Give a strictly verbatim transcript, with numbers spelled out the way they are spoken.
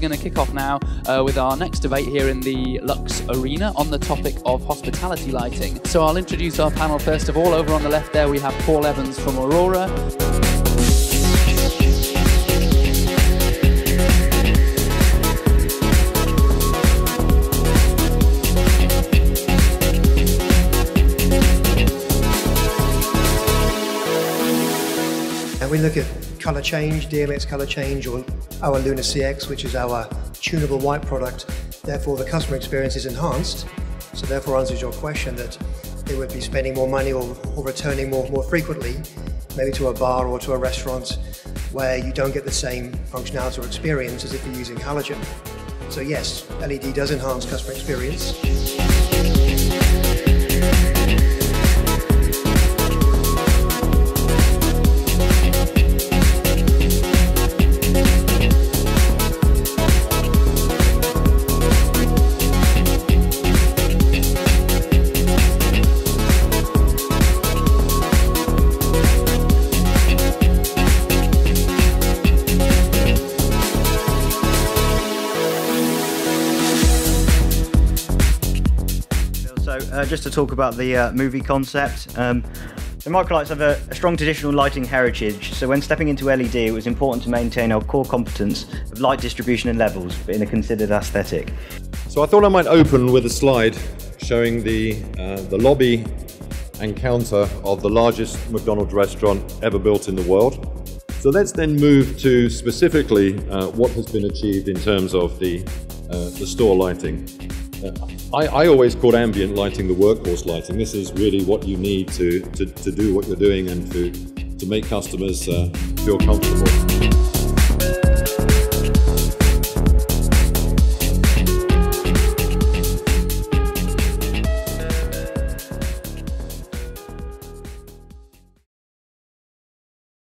going to kick off now uh, with our next debate here in the LUX arena on the topic of hospitality lighting. So I'll introduce our panel first of all. Over on the left there we have Paul Evans from Aurora. We look at colour change, D M X colour change, or our Lunar C X, which is our tunable white product. Therefore, the customer experience is enhanced. So therefore answers your question that they would be spending more money or, or returning more, more frequently, maybe to a bar or to a restaurant where you don't get the same functionality or experience as if you're using halogen. So yes, L E D does enhance customer experience. So uh, just to talk about the uh, movie concept, um, the microlights have a, a strong traditional lighting heritage, so when stepping into L E D it was important to maintain our core competence of light distribution and levels, but in a considered aesthetic. So I thought I might open with a slide showing the, uh, the lobby and counter of the largest McDonald's restaurant ever built in the world. So let's then move to specifically uh, what has been achieved in terms of the, uh, the store lighting. Uh, I, I always call ambient lighting the workhorse lighting. This is really what you need to, to, to do what you're doing and to, to make customers uh, feel comfortable.